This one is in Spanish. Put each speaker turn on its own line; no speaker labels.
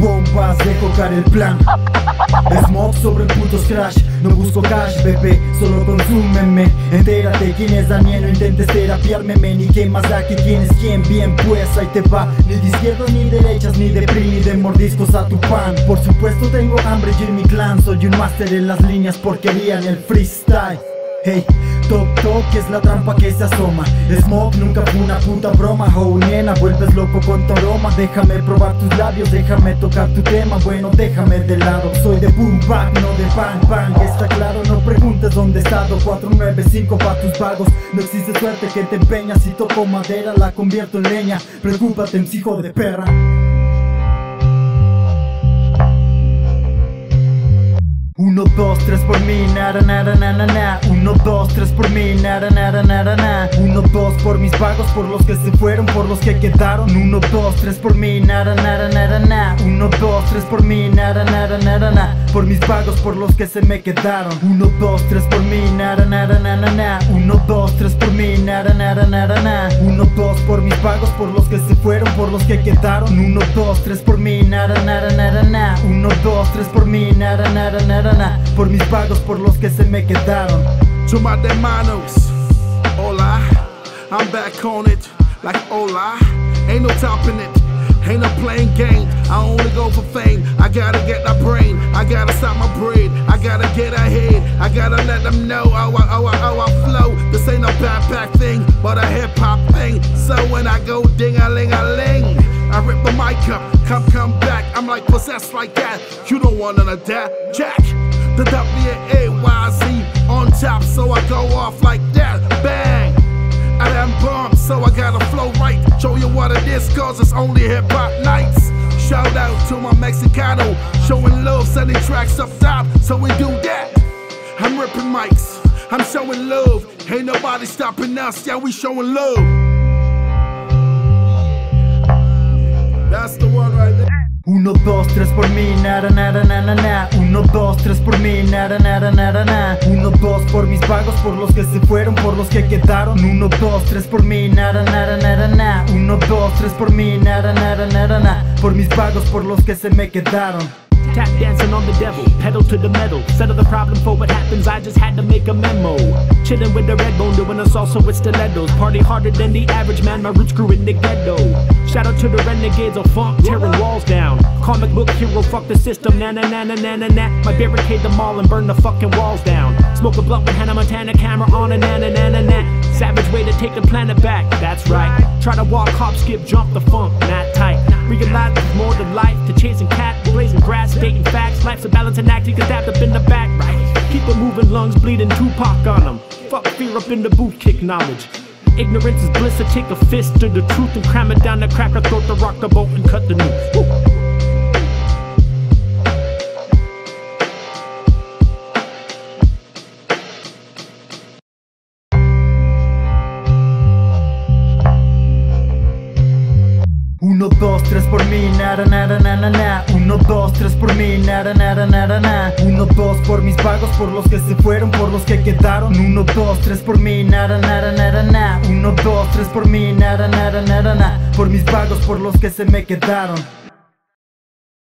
bombas, dejo caer el plan. Smoke sobre putos crash, no busco cash, bebé, solo consúmeme. Entérate quién es Daniel, no intentes terapiarme, men. Y qué más da que quién es quién, bien pues ahí te va. Ni de izquierdas ni derechas, ni de PRI, ni de mordiscos a tu pan. Por supuesto tengo hambre y en mi clan soy un máster en las líneas, porquería en el freestyle. Hey, toc toc es la trampa que se asoma. Smoke nunca fue una puta broma. Oh nena, vuelves loco con tu aroma. Déjame probar tus labios, déjame tocar tu tema. Bueno, déjame de lado, soy de boom bap, no de bang bang. Está claro, no preguntes dónde he estado. 495 pa' tus vagos. No existe suerte que te empeñas. Si toco madera la convierto en leña. Preocúpate, hijo de perra. 1, 2, 3 por mí, nada, nada, nada, nada. 1, 2, 3 por mí, nada, nada, nada, nada. 1, 2 por mis vagos, por los que se fueron, por los que quedaron. 1, 2, 3 por mí, nada, nada, nada, nada. 1, 2, 3 por mí, nada, nada, nada, nada. Por mis vagos, por los que se me quedaron. 1, 2, 3 por mí, nada, nada, nada, nada. 1, 2, 3 por mí, nada, nada, nada, nada. 1, 2 por mis vagos, por los que se fueron, por los que quedaron. 1, 2, 3 por mí, nada, nada, nada, nada. 1, 2, 3 por mí, nada, nada, nada, nada. Por mis vagos, por los que se me quedaron.
To my hermanos, hola, I'm back on it, like hola. Ain't no topping it, ain't no playing game. I only go for fame, I gotta get that brain. I gotta stop my brain, I gotta get ahead. I gotta let them know how I flow. This ain't no backpack thing, but a hip hop thing. So when I go ding-a-ling-a-ling, I rip the mic up, come back. I'm like possessed like that, you don't want none of that, Jack. The W-A-Y-Z on top, so I go off like that, bang. I am bomb, so I gotta flow right. Show you what it is, cause it's only hip-hop nights. Shout out to my Mexicano, showing love, sending tracks up top, so we do that. I'm ripping mics, I'm showing love. Ain't nobody stopping us, yeah, we showing love. That's the one right there.
1, 2, 3 por mí, nada, nada, nada, nada. 1, 2, 3 por mí, nada, nada, nada, nada. 1, 2 por mis vagos, por los que se fueron, por los que quedaron. 1, 2, 3 por mí, nada, nada, nada, nada. 1, 2, 3 por mí, nada, nada, nada, nada. Por mis vagos, por los que se me quedaron.
Tap dancing on the devil, pedal to the metal. Settle the problem for what happens, I just had to make a memo. Chillin' with the red bone, doing a salsa with stilettos. Party harder than the average man, my roots grew in the ghetto. Shout out to the renegades of funk, tearing walls down. Comic book hero, fuck the system, na na na na na na na. My barricade the mall and burn the fucking walls down. Smoke a blunt with Hannah Montana, camera on a na na na na na. Savage way to take the planet back, that's right. Try to walk, hop, skip, jump the funk, not tight. Realize there's more to life, to chasing cat, blazing grass, stating facts. Life's a balancing act, you get stabbed up in the back, right? Keep it moving, lungs bleeding, Tupac on them. Fuck fear up in the booth, kick knowledge. Ignorance is bliss, so take a fist to the truth and cram it down the crack, or throat the rock the boat and cut the noose. Woo.
1, 2, 3 por mí, nada, nada, nada, nada. 1, 2, 3 por mí, nada, nada, nada, nada. 1, 2 por mis vagos, por los que se fueron, por los que quedaron. 1, 2, 3 por mí, nada, nada, nada, nada. 1, 2, 3 por mí, nada, nada, nada, nada. Por mis vagos, por los que se me quedaron.